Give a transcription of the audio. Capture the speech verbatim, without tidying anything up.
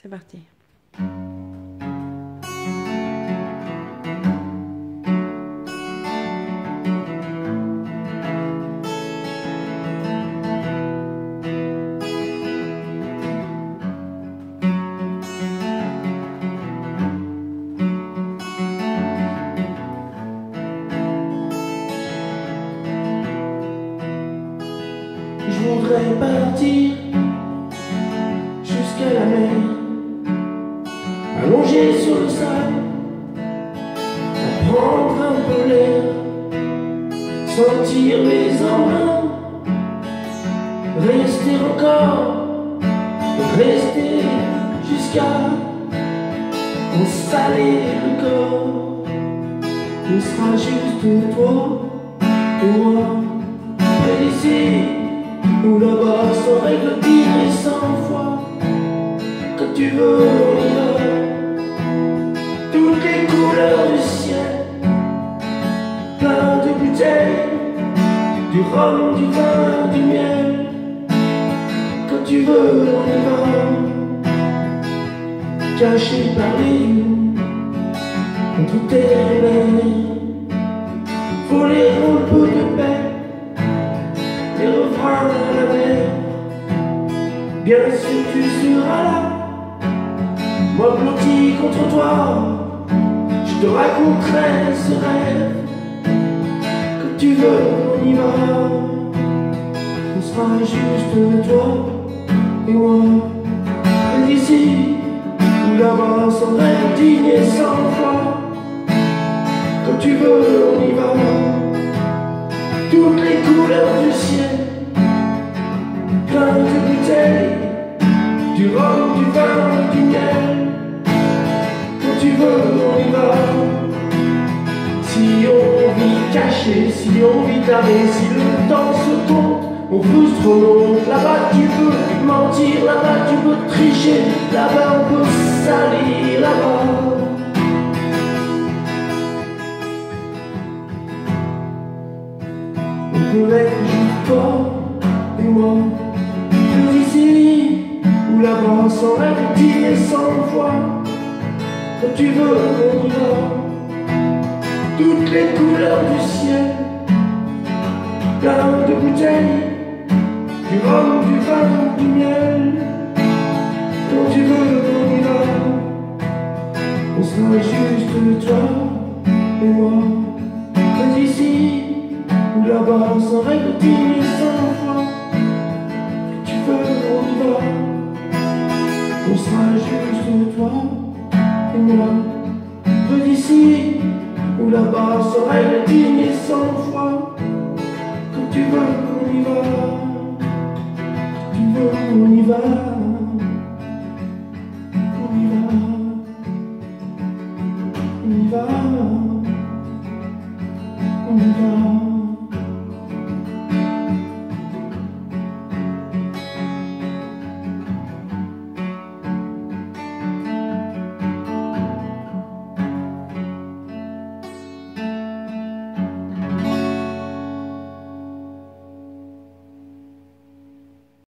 C'est parti. Je voudrais partir jusqu'à la mer, allongé sur le sable, prendre un peu l'air, sentir les embruns, rester encore, rester jusqu'à installer le corps. Il sera juste toi et moi, près d'ici ou là-bas, sans règle et cent fois. Quand tu veux, on y va. Toutes les couleurs du ciel, plein de bouteilles, du rhum, du vin, du miel. Quand tu veux, on y va. Caché par les loups, contre terre et mer, voler un peu de paix, les refrains à la mer. Bien sûr tu seras là, moi blotti contre toi, je te raconterai ce rêve. Que tu veux, on y va. On sera juste toi et moi, et d'ici ou là-bas, sans rêve digne et sans foi. Quand tu veux, on y va. Toutes les couleurs du ciel, plein de bouteilles, du rhum, du vin, du miel. Quand tu veux, on y va. Si on vit caché, si on vit taré, si le temps se compte, on frustre trop long. Là-bas tu peux mentir, là-bas tu peux tricher, là-bas on peut salir, là-bas. On peut être juste toi et moi, nous ici ou là-bas, sans répéter et sans foi. Quand tu veux, on y va. Toutes les couleurs du ciel, plein de bouteilles, du rhum, du vin, du miel. Quand tu veux, on y va. On sera juste toi et moi, mais ici ou là-bas, sans répéter et sans foi. Quand tu veux, on y va. On sera juste toi et moi, près d'ici ou là-bas, sans règle digne et sans foi. Quand tu veux.